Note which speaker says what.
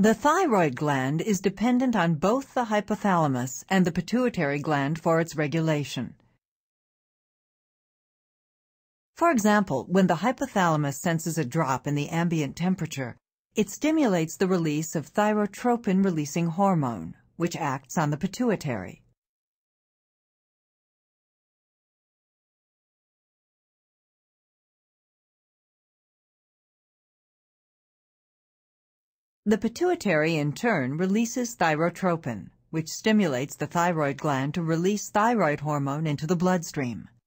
Speaker 1: The thyroid gland is dependent on both the hypothalamus and the pituitary gland for its regulation. For example, when the hypothalamus senses a drop in the ambient temperature, it stimulates the release of thyrotropin-releasing hormone, which acts on the pituitary. The pituitary, in turn, releases thyrotropin, which stimulates the thyroid gland to release thyroid hormone into the bloodstream.